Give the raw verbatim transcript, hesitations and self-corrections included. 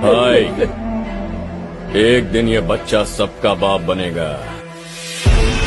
भाई, एक दिन ये बच्चा सबका बाप बनेगा।